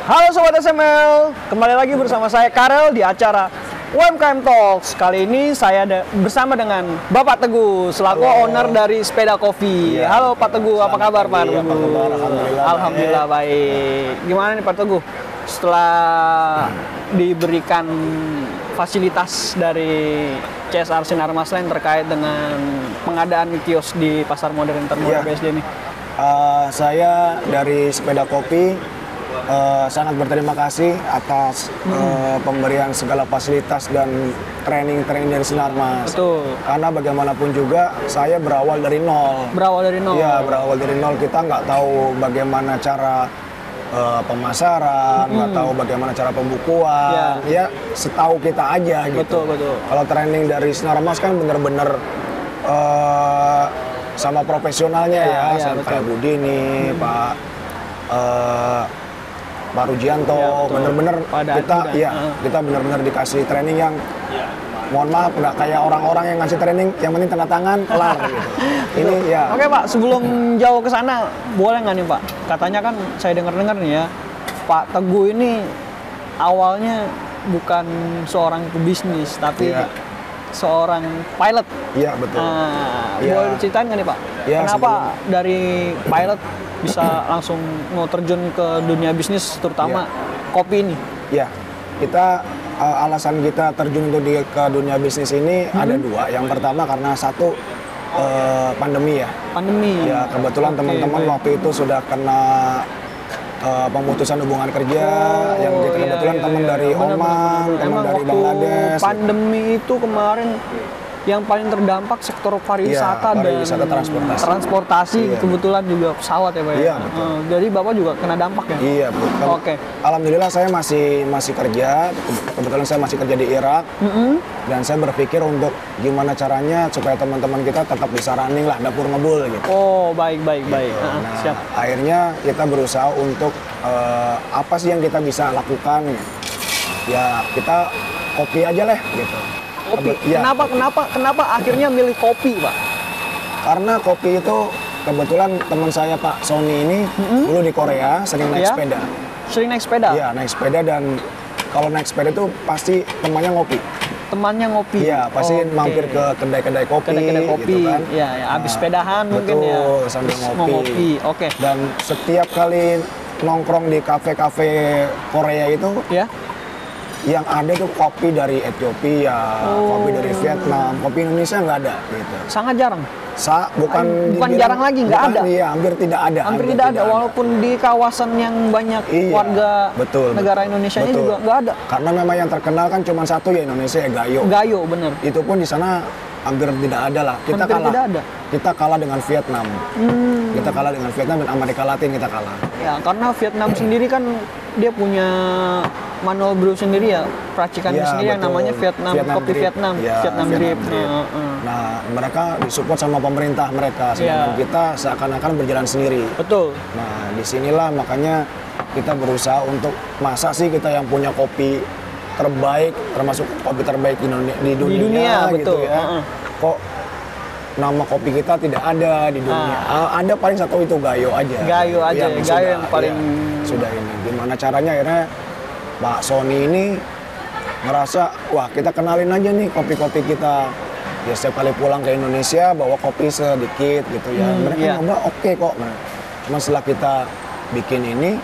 Halo Sobat SML, kembali lagi bersama saya Karel di acara UMKM Talks. Kali ini saya bersama dengan Bapak Teguh selaku owner dari Sepeda Coffee. Halo Pak Teguh, apa kabar Pak? Apa kabar? Alhamdulillah baik. Gimana nih Pak Teguh? Setelah diberikan fasilitas dari CSR Sinar Maslen terkait dengan pengadaan kios di Pasar Modern Termurah BSD ini. Saya dari Sepeda Coffee sangat berterima kasih atas pemberian segala fasilitas dan training dari Sinarmas. Betul. Karena bagaimanapun juga saya berawal dari nol. Berawal dari nol. Iya, berawal dari nol. Kita nggak tahu bagaimana cara pemasaran, nggak tahu bagaimana cara pembukuan. Ya, setahu kita aja gitu. Betul. Kalau training dari Sinarmas kan bener-bener sama profesionalnya sama Pak Budi nih, Pak Rujianto, bener-bener kita bener-bener dikasih training yang mohon maaf nggak kayak orang-orang yang ngasih training yang penting tanda tangan kelar gitu. Ini ya. Oke Pak, sebelum jauh ke sana boleh nggak nih Pak? Katanya kan saya dengar-dengar nih ya, Pak Teguh ini awalnya bukan seorang pebisnis tapi seorang pilot. Iya betul. Boleh diceritain nggak nih Pak? Ya, kenapa dari pilot bisa langsung mau terjun ke dunia bisnis terutama kopi ini? Ya, kita alasan kita terjun ke dunia bisnis ini ada dua. Yang pertama karena satu pandemi ya. Pandemi. Ya kebetulan teman-teman waktu itu sudah kena pemutusan hubungan kerja yang kita kebetulan teman dari Oman, teman dari Bangladesh. Pandemi itu kemarin yang paling terdampak sektor pariwisata dan transportasi kebetulan juga pesawat ya Pak ya. Jadi Bapak juga kena dampak ya? Iya betul. Oke. Alhamdulillah saya masih kerja. Kebetulan saya masih kerja di Irak. Dan saya berpikir untuk gimana caranya supaya teman-teman kita tetap bisa running lah dapur ngebul gitu. Oh baik. Nah, siap. Akhirnya kita berusaha untuk apa sih yang kita bisa lakukan? Ya kita kopi aja lah gitu. Kopi. Kenapa akhirnya milih kopi, Pak? Karena kopi itu kebetulan teman saya Pak Sony ini dulu di Korea sering naik sepeda. Sering naik sepeda? Iya, naik sepeda dan kalau naik sepeda itu pasti temannya ngopi. Temannya ngopi? Iya, pasti mampir ke kedai-kedai kopi. Gitu kan. Iya, habis sepedahan mungkin ya. Betul, sambil ngopi. Oke. Dan setiap kali nongkrong di kafe-kafe Korea itu, yang ada tuh kopi dari Ethiopia, kopi dari Vietnam, kopi Indonesia nggak ada gitu. Sangat jarang. Bukan jarang lagi, nggak ada. Iya, hampir tidak ada. Hampir tidak ada, walaupun di kawasan yang banyak warga negara Indonesia-nya juga nggak ada. Karena memang yang terkenal kan cuma satu ya Indonesia ya Gayo. Gayo, bener. Itu pun di sana hampir tidak ada lah. Kita kalah dengan Vietnam. Kita kalah dengan Vietnam dan Amerika Latin kita kalah. Ya, karena Vietnam sendiri kan dia punya manual brew sendiri ya, racikannya sendiri yang namanya Vietnam Kopi Vietnam, Vietnam Drip. Nah, mereka disupport sama pemerintah mereka, sedangkan kita seakan-akan berjalan sendiri. Betul. Nah, disinilah makanya kita berusaha untuk masa sih kita yang punya kopi terbaik, termasuk kopi terbaik di dunia gitu ya. Kok nama kopi kita tidak ada di dunia? Ada paling satu itu Gayo aja. Gayo yang paling sudah ini. Gimana caranya akhirnya Pak Sony ini ngerasa, wah kita kenalin aja nih kopi-kopi kita. Ya setiap kali pulang ke Indonesia bawa kopi sedikit gitu ya. Mereka ngobrol oke kok. Nah, cuma setelah kita bikin ini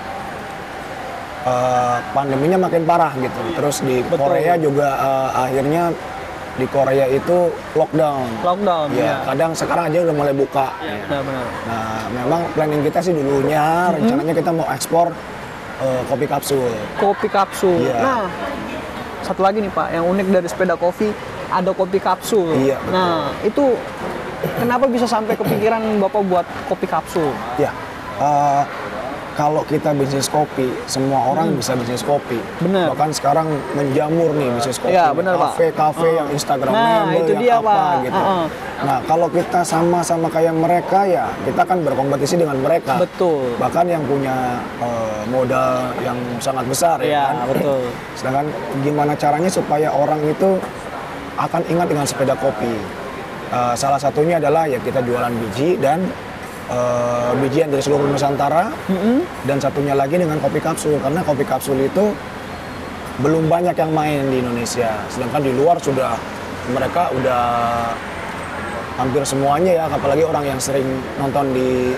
pandeminya makin parah gitu. Terus di Korea juga akhirnya di Korea itu lockdown. Ya, kadang sekarang aja udah mulai buka. Benar. Nah, memang planning kita sih dulunya rencananya kita mau ekspor kopi kapsul. Kopi kapsul. Yeah. Nah, satu lagi nih Pak, yang unik dari Sepeda Coffee ada kopi kapsul. Iya, betul. Nah, itu kenapa bisa sampai kepikiran Bapak buat kopi kapsul? Ya, kalau kita bisnis kopi, semua orang bisa bisnis kopi. Benar. Bahkan sekarang menjamur nih bisnis kopi. Ya, benar, kafe yang Instagramable, itu yang dia, apa Pak. gitu. Nah, kalau kita sama-sama kayak mereka ya, kita kan berkompetisi dengan mereka. Betul. Bahkan yang punya modal yang sangat besar ya kan. Betul. Sedangkan gimana caranya supaya orang itu akan ingat dengan sepeda kopi. Salah satunya adalah ya kita jualan biji dan bijian dari seluruh Nusantara, dan satunya lagi dengan kopi kapsul, karena kopi kapsul itu belum banyak yang main di Indonesia, sedangkan di luar sudah mereka udah hampir semuanya ya, apalagi orang yang sering nonton di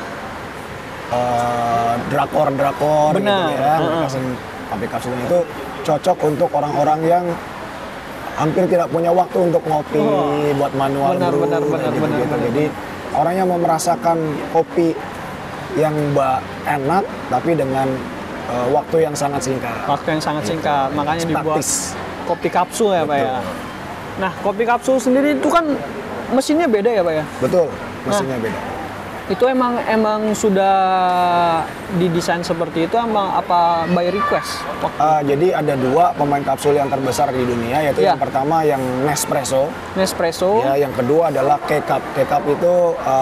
drakor-drakor gitu ya, mereka sering kopi kapsul itu cocok untuk orang-orang yang hampir tidak punya waktu untuk ngopi, buat manual brew, gitu. Jadi orang yang mau merasakan kopi yang enak tapi dengan waktu yang sangat singkat. Waktu yang sangat singkat, makanya dibuat Praktis. kopi kapsul ya Pak ya. Betul. Nah, kopi kapsul sendiri itu kan mesinnya beda ya Pak ya? Betul, mesinnya beda. Itu emang sudah didesain seperti itu emang apa by request? Jadi ada dua pemain kapsul yang terbesar di dunia, yaitu yang pertama yang Nespresso. Ya, yang kedua adalah K-Cup. K-Cup itu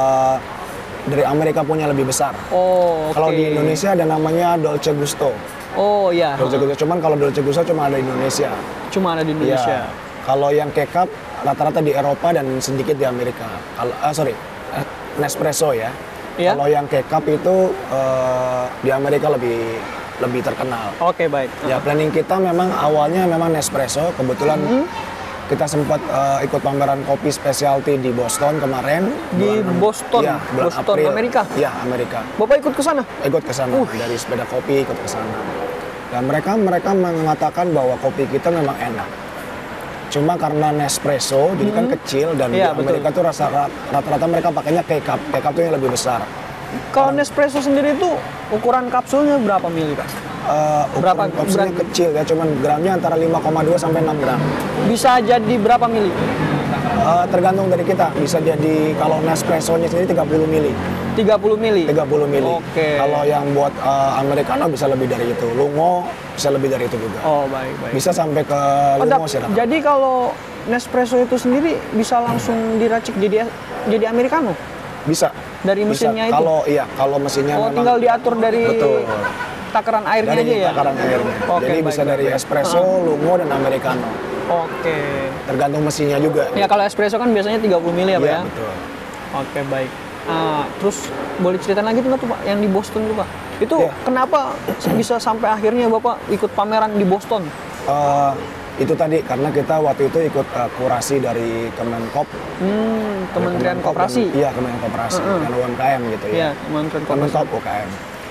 dari Amerika punya lebih besar. Oh, Kalau di Indonesia ada namanya Dolce Gusto. Oh iya. Dolce Gusto, cuman kalau Dolce Gusto cuma ada di Indonesia. Cuma ada di Indonesia. Ya. Kalau yang K-Cup rata-rata di Eropa dan sedikit di Amerika. Kalau Nespresso ya. Kalau yang K-Cup itu di Amerika lebih terkenal. Oke, baik. Ya, planning kita memang awalnya memang Nespresso. Kebetulan kita sempat ikut pameran kopi specialty di Boston kemarin. Di Boston? Ya, bulan Boston, April. Amerika? Ya, Amerika. Bapak ikut ke sana? Ikut ke sana, dari sepeda kopi ikut ke sana. Dan mereka mengatakan bahwa kopi kita memang enak. Cuma karena Nespresso, jadi kan kecil, dan di Amerika tuh rata-rata mereka pakainya K-Cup. K-Cup tuh yang lebih besar. Kalau Nespresso sendiri itu ukuran kapsulnya berapa mili, Pak? Ukuran kapsulnya kecil ya, cuman gramnya antara 5,2 sampai 6 gram. Bisa jadi berapa mili? Tergantung dari kita. Bisa jadi kalau Nespresso-nya sendiri 30 mili. 30 mili? 30 mili. Oke. Kalau yang buat Americano bisa lebih dari itu. Lungo bisa lebih dari itu juga. Oh, baik. Bisa sampai ke Lungo sih. Jadi kalau Nespresso itu sendiri bisa langsung diracik jadi Americano? Bisa. Dari mesinnya itu? Kalau mesinnya memang tinggal diatur dari takaran airnya dari aja ya? takaran airnya. Jadi bisa dari espresso, lungo, dan americano. Oke. Tergantung mesinnya juga. Ya, kalau espresso kan biasanya 30 mili ya, Pak ya? Betul. Oke, baik. Terus boleh ceritain lagi tuh Pak, yang di Boston tuh Pak. Itu kenapa bisa sampai akhirnya Bapak ikut pameran di Boston? Itu tadi karena kita waktu itu ikut kurasi dari Kemenkop. Kementerian Koperasi? Iya, Kementerian Koperasi, dan UMKM gitu ya. Iya, Kementerian Koperasi. Kemenkop UKM.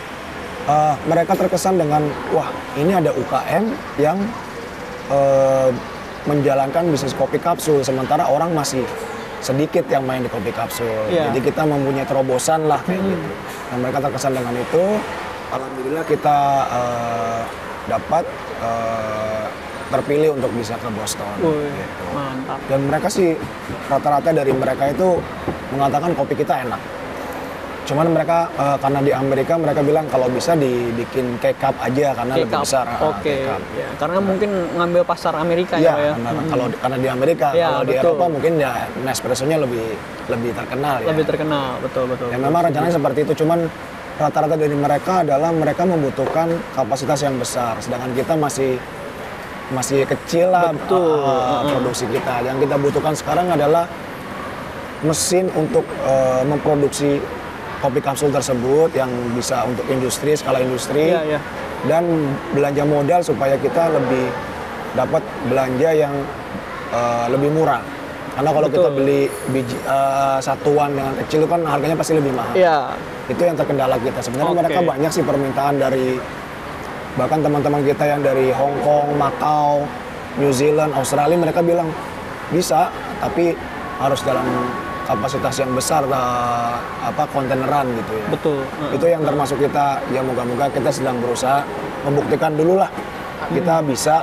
Mereka terkesan dengan, wah ini ada UKM yang menjalankan bisnis kopi kapsul, sementara orang masih sedikit yang main di kopi kapsul. Jadi kita mempunyai terobosan lah kayak gitu. Dan mereka terkesan dengan itu. Alhamdulillah kita dapat terpilih untuk bisa ke Boston. Gitu. Mantap. Dan mereka sih rata-rata dari mereka itu mengatakan kopi kita enak. Cuman mereka karena di Amerika mereka bilang kalau bisa dibikin K-Cup aja karena lebih besar. Oke. Ya, karena mungkin ngambil pasar Amerika ya. Karena di Amerika, kalau di Eropa mungkin ya Nespresso-nya lebih terkenal. Lebih terkenal, betul. Ya memang rencananya seperti itu, cuman rata-rata dari mereka adalah mereka membutuhkan kapasitas yang besar, sedangkan kita masih kecil lah produksi kita. Yang kita butuhkan sekarang adalah mesin untuk memproduksi kopi kapsul tersebut yang bisa untuk industri, skala industri, dan belanja modal supaya kita lebih dapat belanja yang lebih murah. Karena kalau kita beli biji satuan dengan kecil itu kan harganya pasti lebih mahal. Itu yang terkendala kita. Sebenarnya mereka banyak sih permintaan dari bahkan teman-teman kita yang dari Hong Kong, Macau, New Zealand, Australia, mereka bilang bisa, tapi harus dalam kapasitas yang besar, kontaineran gitu ya. Betul. Itu yang termasuk kita, ya moga-moga kita sedang berusaha membuktikan dulu lah kita bisa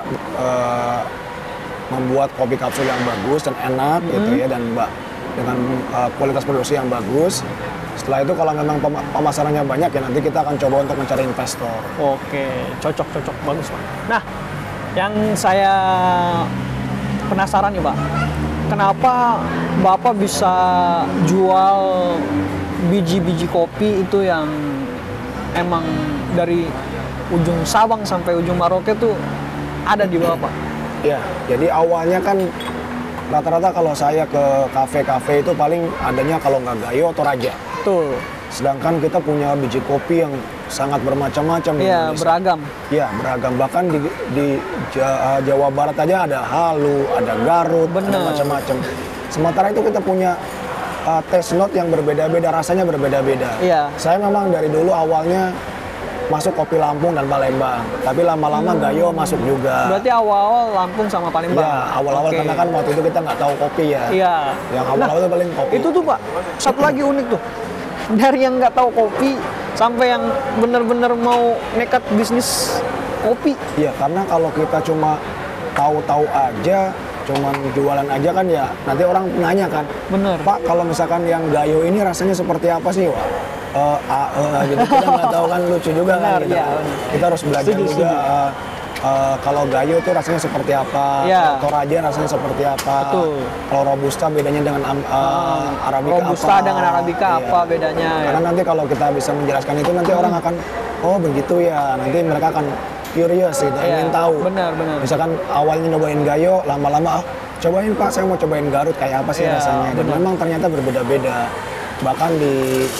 membuat kopi kapsul yang bagus dan enak gitu ya, dan dengan kualitas produksi yang bagus. Setelah itu kalau memang pemasarannya banyak ya nanti kita akan coba untuk mencari investor. Oke, cocok, bagus Pak. Nah, yang saya penasaran nih Pak, kenapa Bapak bisa jual biji-biji kopi itu yang emang dari ujung Sabang sampai ujung Merauke tuh ada di Bapak? Ya, jadi awalnya kan rata-rata kalau saya ke kafe-kafe itu paling adanya kalau nggak Gayo atau Raja. Betul. Sedangkan kita punya biji kopi yang sangat bermacam-macam di Iya, Indonesia. beragam. Ya, beragam. Bahkan di Jawa Barat aja ada Halu, ada Garut, ada Bener. macam-macam. Sementara itu kita punya taste note yang berbeda-beda, rasanya berbeda-beda. Iya. Saya memang dari dulu awalnya masuk kopi Lampung dan Palembang, tapi lama-lama Gayo masuk juga. Berarti awal-awal Lampung sama Palembang. Ya, awal-awal Oke. karena kan waktu itu kita nggak tahu kopi ya. Iya. Yang awal-awal itu paling kopi. Itu tuh Pak, satu lagi unik tuh. Dari yang nggak tahu kopi sampai yang bener-bener mau nekat bisnis kopi. Iya, karena kalau kita cuma tahu-tahu aja, cuman jualan aja kan ya, nanti orang nanya kan, Bener. Pak, kalau misalkan yang Gayo ini rasanya seperti apa sih? Wah, gitu kita nggak tahu kan, lucu juga kan. Benar, Gitu. iya. Kita harus belajar Setuju, juga. setuju. Kalau Gayo itu rasanya seperti apa, Iya. Toraja rasanya seperti apa, Betul. kalau Robusta bedanya dengan Arabica Robusta apa. dengan Arabica Iya. apa bedanya ya? Karena nanti kalau kita bisa menjelaskan itu, nanti orang akan, oh begitu ya, nanti mereka akan curious gitu, Iya, ingin tahu. benar. Misalkan awalnya nyobain Gayo, lama-lama, cobain Pak, saya mau cobain Garut, kayak apa sih Iya, rasanya. Dan benar. memang ternyata berbeda-beda. Bahkan di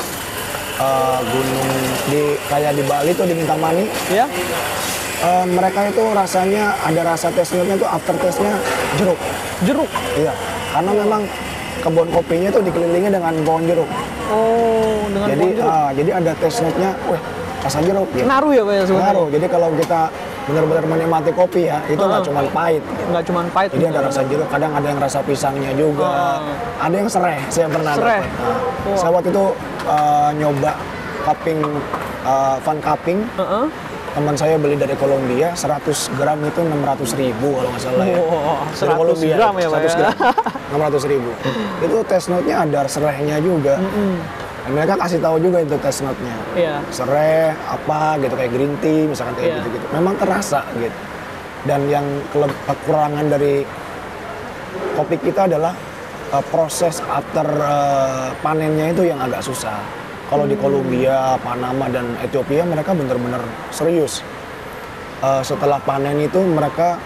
gunung, kayak di Bali tuh di Kintamani, Ya? mereka itu rasanya ada rasa taste note-nya tuh after taste-nya jeruk. Jeruk. Iya, karena memang kebun kopinya tuh dikelilingi dengan pohon jeruk. Oh, dengan Jadi pohon jeruk. jadi ada taste note-nya, wah rasa jeruk. Gitu. Ngaruh ya Pak ya sebenarnya? Ngaruh. Jadi kalau kita benar-benar menikmati kopi ya, itu nggak cuma pahit. Nggak cuma pahit. Jadi ada rasa jeruk, kadang ada yang rasa pisangnya juga, ada yang serai. Saya pernah Serai? dapat. Saya waktu itu nyoba cupping, fun cupping. Heeh. Teman saya beli dari Kolombia, 100 gram itu 600.000 kalau nggak salah ya. Wow, Dari 100 Kolombia, gram ya Pak 100 ya? gram, 600.000. Itu taste note-nya ada serainya juga. Dan mereka kasih tahu juga itu taste note-nya. Iya. Serai apa gitu, kayak green tea misalkan kayak Iya. gitu-gitu. Memang terasa gitu. Dan yang kekurangan dari kopi kita adalah proses after panennya itu yang agak susah. Kalau di Kolombia, Panama dan Ethiopia mereka benar-benar serius. Setelah panen itu mereka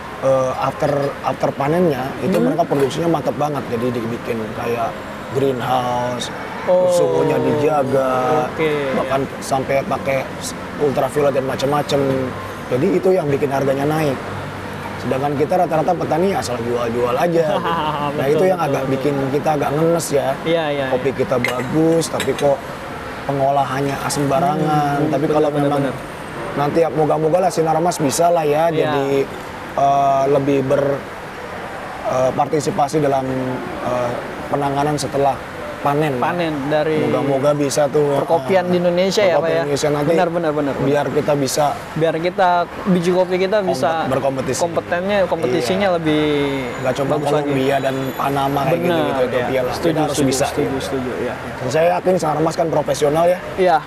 after panennya itu mereka produksinya mantap banget. Jadi dibikin kayak greenhouse, suhunya dijaga, Oke. bahkan sampai pakai ultraviolet dan macam-macam. Jadi itu yang bikin harganya naik. Sedangkan kita rata-rata petani asal jual-jual aja. Nah itu yang agak bikin kita agak ngenes ya. Iya. Kopi kita bagus, tapi kok pengolahannya sembarangan. Tapi kalau memang benar. nanti moga-moga lah Sinarmas bisa lah ya, Iya. jadi lebih berpartisipasi dalam penanganan setelah panen. Panen dari Moga-moga bisa tuh perkopian di Indonesia ya Pak ya? Indonesia nanti Benar. biar kita bisa Biar kita, biji kopi kita bisa berkompetisi. kompetisinya lebih nggak coba bagus lagi. Kolombia dan Panama kayak gitu Benar, Ethiopia ya. lah. Setuju, Kita harus setuju, bisa. setuju, ya. Dan saya yakin Sinarmas kan profesional ya. Iya,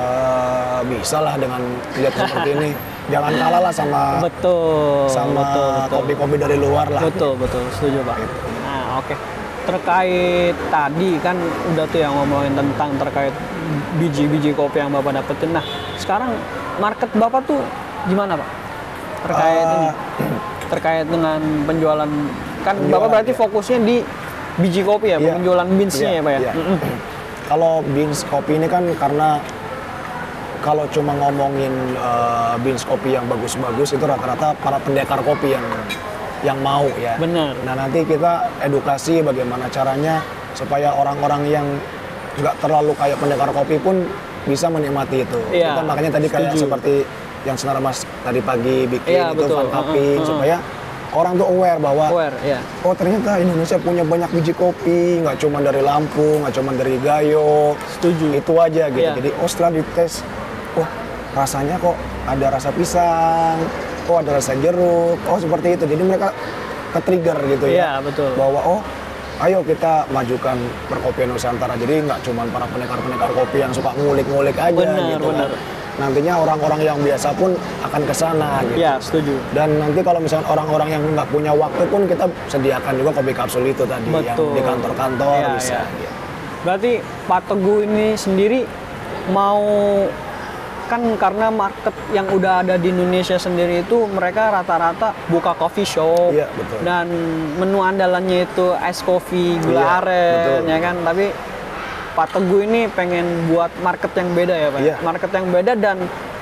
Bisa lah dengan lihat seperti ini. Jangan kalah lah sama betul. kopi-kopi dari luar lah. Betul, setuju Pak. Nah, oke. Terkait tadi kan udah tuh yang ngomongin tentang terkait biji-biji kopi yang Bapak dapetin. Nah, sekarang market Bapak tuh gimana Pak? Terkait ini. Terkait dengan penjualan, kan Bapak berarti iya. fokusnya di biji kopi ya, Iya. penjualan beans-nya ya Pak ya? Iya. Kalau beans kopi ini kan karena kalau cuma ngomongin beans kopi yang bagus-bagus itu rata-rata para pendekar kopi yang mau ya. Benar. Nah nanti kita edukasi bagaimana caranya supaya orang-orang yang nggak terlalu kayak pendekar kopi pun bisa menikmati itu. Iya, Kita makanya tadi kayak setuju. seperti yang Sinarmas tadi pagi bikin Iya, itu betul. fun cupping supaya orang tuh aware bahwa Ya. oh ternyata Indonesia punya banyak biji kopi, nggak cuma dari Lampung, nggak cuma dari Gayo. Setuju. Itu aja gitu. Iya. Jadi setelah dites, wah rasanya kok ada rasa pisang, kok ada rasa jeruk, oh seperti itu. Jadi mereka ke-trigger gitu ya. Iya, betul. Bahwa oh ayo kita majukan perkopian Nusantara. Jadi nggak cuma para pendekar-pendekar kopi yang suka ngulik-ngulik aja Benar, gitu benar. kan. Nantinya orang-orang yang biasa pun akan ke sana gitu. Ya, setuju. Dan nanti kalau misalnya orang-orang yang nggak punya waktu pun kita sediakan juga kopi kapsul itu tadi yang Betul. di kantor-kantor Iya, bisa. iya. Berarti Pak Teguh ini sendiri mau, kan karena market yang udah ada di Indonesia sendiri itu mereka rata-rata buka coffee shop. Iya, betul. Dan menu andalannya itu ice coffee, gula Iya, aren, betul. ya kan. Tapi Pak Teguh ini pengen buat market yang beda ya Pak? Iya. Market yang beda dan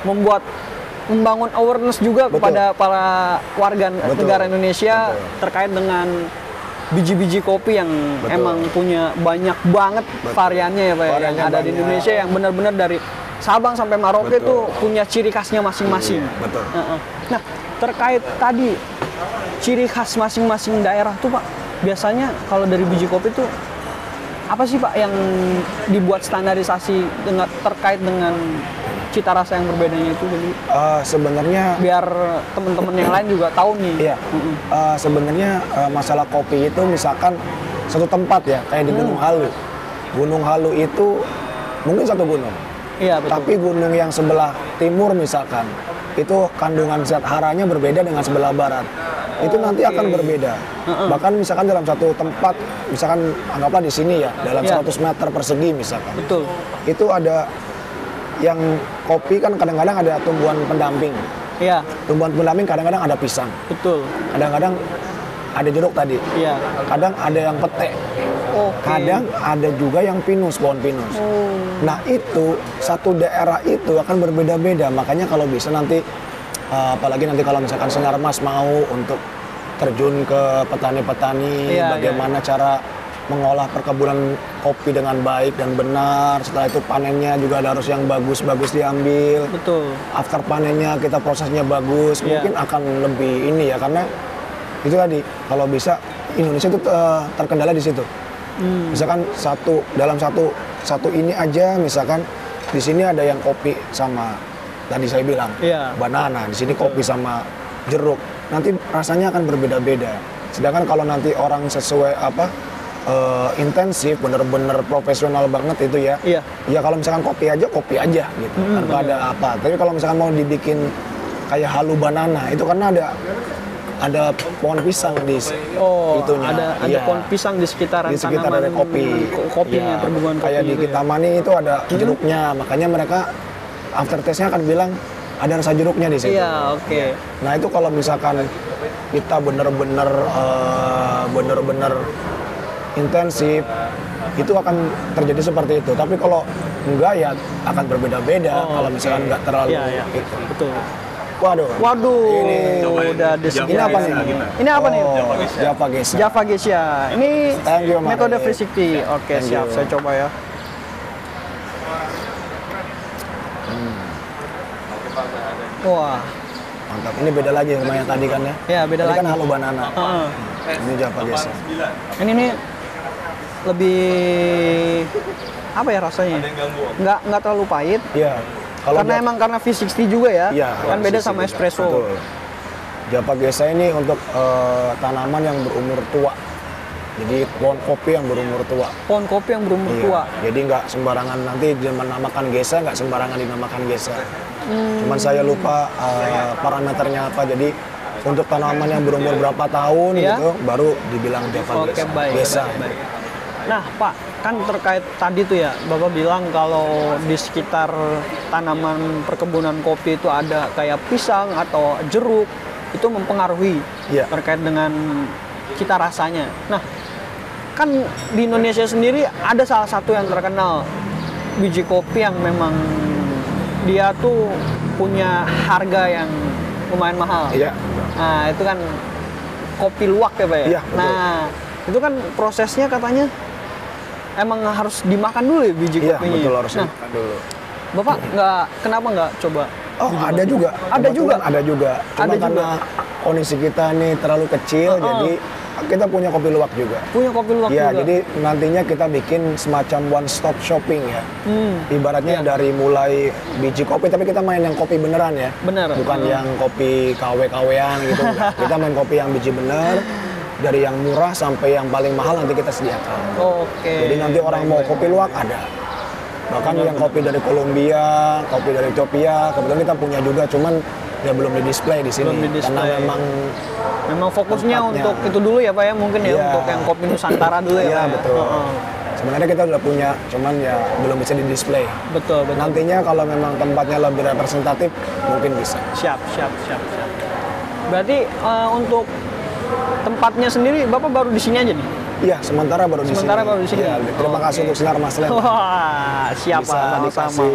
membangun awareness juga Betul. kepada para warga Betul. negara Indonesia Betul. terkait dengan biji-biji kopi yang Betul. emang punya banyak banget variannya ya Pak, ya, yang Variannya ada di banyak. Indonesia yang benar-benar dari Sabang sampai Merauke Betul. itu punya ciri khasnya masing-masing. Iya, betul. Nah, terkait tadi ciri khas masing-masing daerah tuh Pak, biasanya kalau dari biji kopi tuh apa sih Pak yang dibuat standarisasi terkait dengan cita rasa yang berbedanya itu, jadi Sebenarnya biar teman-teman yang lain juga tahu nih. iya. Sebenarnya masalah kopi itu misalkan satu tempat ya, kayak di Gunung Halu. Gunung Halu itu mungkin satu gunung. Iya betul. Tapi gunung yang sebelah timur misalkan, itu kandungan zat haranya berbeda dengan sebelah barat. Itu nanti Oke. akan berbeda. Bahkan misalkan dalam satu tempat, misalkan anggaplah di sini ya, dalam Iya. 100 meter persegi misalkan. Betul. Itu ada yang kopi kan kadang-kadang ada tumbuhan pendamping. Iya, Tumbuhan pendamping kadang-kadang ada pisang. betul. Kadang-kadang ada jeruk tadi. Iya. Kadang ada yang pete. Oke. Kadang ada juga yang pinus, pohon pinus. Nah itu, satu daerah itu akan berbeda-beda. Makanya kalau bisa nanti, apalagi nanti kalau misalkan Sinarmas mau untuk terjun ke petani-petani, Iya, bagaimana cara mengolah perkebunan kopi dengan baik dan benar. Setelah itu panennya juga harus yang bagus-bagus diambil. Betul. After panennya kita prosesnya bagus, Iya. mungkin akan lebih ini ya, karena itu tadi kalau bisa Indonesia itu terkendala di situ. Misalkan dalam satu ini aja, misalkan di sini ada yang kopi sama tadi saya bilang Iya. banana, di sini kopi sama jeruk, nanti rasanya akan berbeda-beda. Sedangkan kalau nanti orang sesuai intensif, bener-bener profesional banget itu ya. Iya. Ya kalau misalkan kopi aja gitu, tanpa ada apa. Tapi kalau misalkan mau dibikin kayak halu banana, itu karena ada pohon pisang di itunya. ada Iya. pohon pisang di sekitaran Di sekitar tanaman dari kopi. kopinya, Iya. perkebunan kopi Kayak di itu ya. Kintamani itu ada jeruknya, makanya mereka after taste-nya akan bilang ada rasa jeruknya di situ. Iya, oke. Nah itu kalau misalkan kita bener-bener intensif, itu akan terjadi seperti itu. Tapi kalau enggak ya akan berbeda-beda. Kalau misalkan enggak terlalu Iya, gitu. betul. Waduh. Waduh, Ini udah disediain. ini apa nih? Ini apa nih? Oh, Java Geisha. Java Geisha. Ini Thank you, Mas. metode 360. Oke, Thank siap. you. Saya coba ya. Wah, Mantap. Ini beda lagi sama yang tadi kan ya? ya beda Tadi lagi. kan halu banana. Heeh. Ini Java Geisha. Ini nih lebih apa ya rasanya? Nggak terlalu pahit. Iya. Karena V60 juga ya. Iya, Kan beda sisi sama beda. espresso. Betul. Java Geisha ini untuk tanaman yang berumur tua. Jadi pohon kopi yang berumur tua. Pohon kopi yang berumur Iya. tua. Jadi nggak sembarangan nanti dinamakan Geisha, nggak sembarangan dinamakan Geisha. Cuman saya lupa parameternya apa. Jadi untuk tanaman yang berumur berapa tahun Iya. gitu, baru dibilang Java Oke, Geisha. baik. Geisha. baik. Nah, Pak, kan terkait tadi tuh ya, Bapak bilang kalau di sekitar tanaman perkebunan kopi itu ada kayak pisang atau jeruk, itu mempengaruhi Iya. terkait dengan cita rasanya. Nah, kan di Indonesia sendiri ada salah satu yang terkenal biji kopi yang memang dia tuh punya harga yang lumayan mahal. Iya. Nah, itu kan kopi luwak ya, Pak ya? Iya, betul. Nah, itu kan prosesnya katanya emang harus dimakan dulu ya biji Iya, kopinya. betul harus Nah, dimakan dulu. Bapak kenapa nggak coba? Oh, biji ada kopi? juga. Ada juga. Kebetulan ada juga. Cuma Ada juga. karena kondisi kita nih terlalu kecil, jadi kita punya kopi luwak juga. Punya kopi luwak Ya, juga. jadi nantinya kita bikin semacam one stop shopping ya. Ibaratnya Iya. dari mulai biji kopi, tapi kita main yang kopi beneran ya. Bener. Bukan yang kopi KW-KW-an gitu. enggak. Kita main kopi yang biji bener, dari yang murah sampai yang paling mahal nanti kita sediakan. Oke. Jadi nanti orang mau kopi luwak ada. Bahkan yang kopi dari Kolombia, kopi dari Ethiopia, kebetulan kita punya juga, cuman ya belum di display di sini. Belum di-display. Karena memang fokusnya tempatnya. untuk itu dulu ya, Pak ya, mungkin ya, Iya. untuk yang kopi Nusantara dulu ya, Iya, Pak ya? betul. Heeh. Sebenarnya kita udah punya, cuman ya belum bisa di display. Betul, betul. Nantinya kalau memang tempatnya lebih representatif, mungkin bisa. Siap. Berarti untuk tempatnya sendiri, Bapak baru di sini aja nih? Iya, sementara baru di sini. Sementara baru di sini. Iya, terima kasih untuk Sinar Maslen. Wah, siapa? Bisa dikasih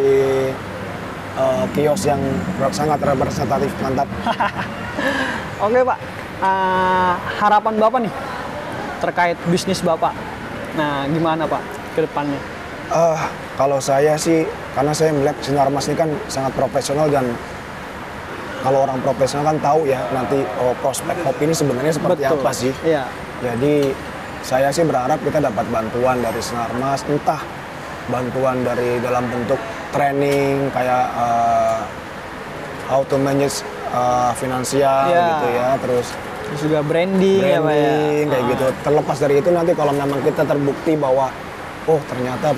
kios yang sangat representatif, mantap. Oke Pak, harapan Bapak nih terkait bisnis Bapak. Nah, gimana Pak ke depannya? Kalau saya sih, karena saya melihat Sinar Mas ini kan sangat profesional dan kalau orang profesional kan tahu ya nanti prospek kopi ini sebenarnya seperti Betul. apa sih. Iya. Jadi saya sih berharap kita dapat bantuan dari Sinar Mas, entah bantuan dari dalam bentuk training kayak how to manage finansial gitu ya, terus juga branding ya Pak ya. kayak gitu. Terlepas dari itu nanti kalau memang kita terbukti bahwa ternyata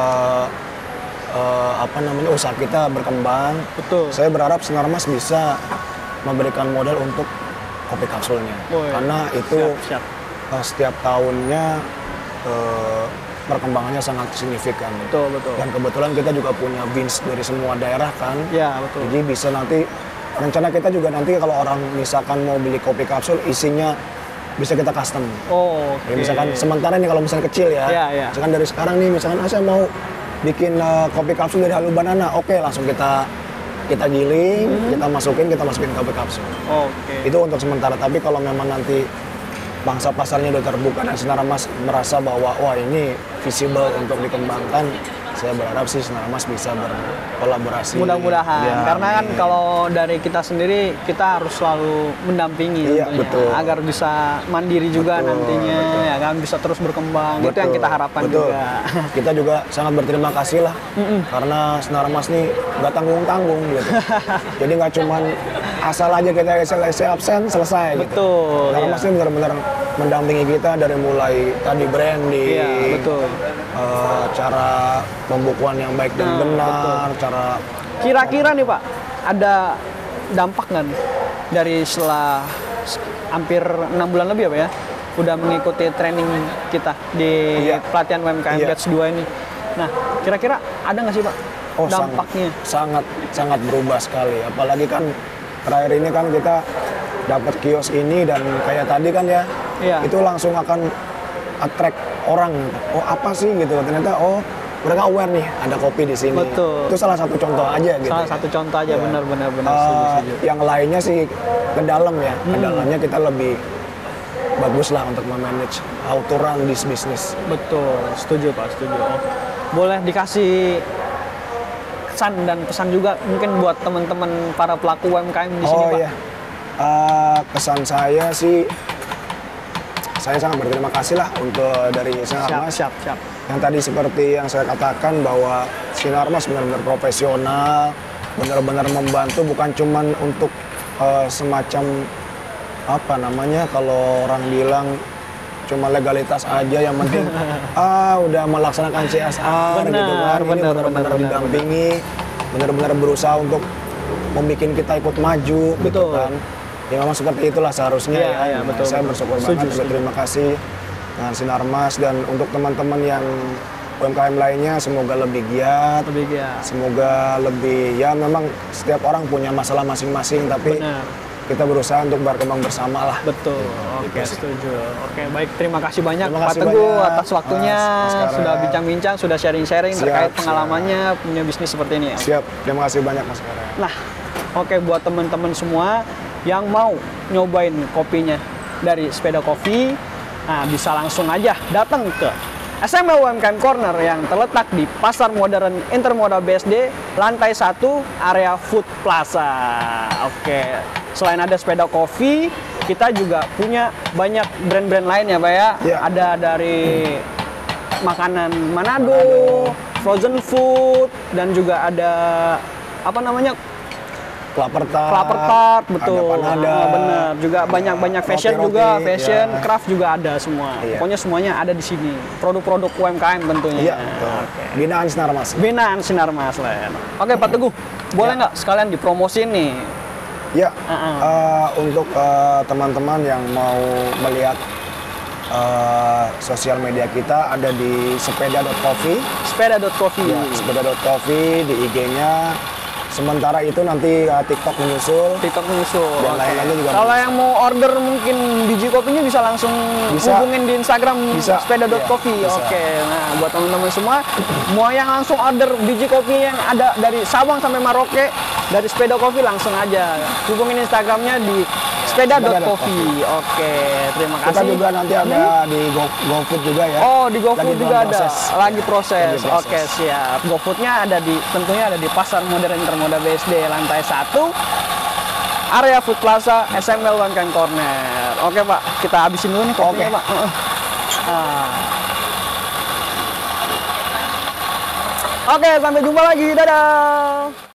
usaha kita berkembang. Betul. Saya berharap Sinar Mas bisa memberikan modal untuk kopi kapsulnya. Karena itu siap. Setiap tahunnya perkembangannya sangat signifikan. Betul. Dan kebetulan kita juga punya beans dari semua daerah kan. Ya, betul. Jadi bisa nanti rencana kita juga nanti kalau orang misalkan mau beli kopi kapsul isinya bisa kita custom. Oke. Ya, misalkan sementara nih kalau misalnya kecil ya. Iya. Misalkan dari sekarang nih misalkan saya mau bikin kopi kapsul dari halu banana. Oke, langsung kita giling, kita masukin kopi kapsul. Oke. Itu untuk sementara. Tapi kalau memang nanti bangsa pasarnya udah terbuka dan Sinar Mas merasa bahwa wah ini visible untuk dikembangkan, saya berharap sih Sinar Mas bisa berkolaborasi. Mudah-mudahan, ya, karena kan kalau dari kita sendiri kita harus selalu mendampingi Iya, tentunya, betul. agar bisa mandiri juga nantinya, ya kan bisa terus berkembang. Itu yang kita harapkan juga. Kita juga sangat berterima kasih lah, karena Sinar Mas nih nggak tanggung-tanggung gitu. Jadi nggak cuman asal aja kita isi absen selesai. Gitu. Betul. Sinar Mas ini benar-benar mendampingi kita dari mulai tadi branding. Iya, betul. Cara pembukuan yang baik dan benar, cara Kira-kira nih Pak, ada dampak nggak nih dari setelah hampir 6 bulan lebih ya Pak ya, udah mengikuti training kita di pelatihan UMKM Batch 2 ini. Nah, kira-kira ada nggak sih Pak dampaknya? Sangat berubah sekali. Apalagi kan terakhir ini kan kita dapat kios ini dan kayak tadi kan ya, itu langsung akan attract orang. Oh apa sih gitu, ternyata mereka aware nih ada kopi di sini. Betul. Itu salah satu contoh aja gitu. Salah satu contoh aja, benar-benar setuju. Yang lainnya sih ke dalam ya, ke dalamnya kita lebih bagus lah untuk memanage how to run this business. Betul, setuju Pak, setuju. Boleh dikasih kesan dan pesan juga mungkin buat teman-teman para pelaku UMKM di sini Pak. Iya. Kesan saya sih, saya sangat berterima kasih lah untuk dari Sinar Mas. Siap. Yang tadi seperti yang saya katakan bahwa Sinar Mas benar-benar profesional, benar-benar membantu bukan cuman untuk semacam apa namanya kalau orang bilang cuma legalitas aja yang penting udah melaksanakan CSR gitu kan. Ini benar-benar didampingi, benar-benar berusaha untuk membuat kita ikut maju gitu kan. Ya memang seperti itulah seharusnya ya. Betul, saya bersyukur banget, berterima kasih dengan Sinar Mas dan untuk teman-teman yang UMKM lainnya semoga lebih giat, semoga lebih ya memang setiap orang punya masalah masing-masing tapi kita berusaha untuk berkembang bersama lah. Betul. Oke, setuju. Oke, baik, terima kasih banyak Pak Teguh atas waktunya, Mas sudah bincang-bincang, sudah sharing-sharing terkait pengalamannya punya bisnis seperti ini. Siap, terima kasih banyak Mas. Nah, oke, buat teman-teman semua yang mau nyobain kopinya dari Sepeda Coffee, nah bisa langsung aja datang ke SMA UMKM Corner yang terletak di Pasar Modern Intermodal BSD, lantai 1, area Food Plaza. Oke, selain ada Sepeda Coffee, kita juga punya banyak brand-brand lain ya Pak ya. Ada dari makanan Manado, frozen food, dan juga ada apa namanya, Klaper tart, betul. Ada Panada, bener. Juga banyak fashion roti, juga, fashion, craft juga ada semua. Pokoknya semuanya ada di sini. Produk-produk UMKM tentunya. Binaan Sinar Mas. Binaan Sinar Mas Len. Oke Pak Teguh, boleh nggak sekalian dipromosin nih? Ya, untuk teman-teman yang mau melihat sosial media kita ada di sepeda.coffee. Sepeda.coffee. Sepeda.coffee di IG-nya sementara itu nanti TikTok menyusul. TikTok menyusul. Dan Oke. lain-lainnya juga Kalau menyusul. yang mau order mungkin biji kopinya bisa langsung Bisa. hubungin di Instagram Bisa. sepeda.coffee. Iya, bisa. Oke. Nah, buat teman-teman semua mau yang langsung order biji kopi yang ada dari Sabang sampai Merauke dari Sepeda Coffee langsung aja hubungin Instagramnya di sepeda.coffee. Oke, terima kasih. Kita juga nanti ada di GoFood juga ya. Oh, di GoFood Lagi juga dalam ada. proses. Lagi proses. Lagi proses. Oke, siap. GoFoodnya tentunya ada di Pasar Modern Termoda BSD lantai 1. Area Food Plaza SML Wankan Corner. Oke, Pak. Kita habisin dulu nih kopinya, Oke. Pak. Ah. Oke, sampai jumpa lagi. Dadah.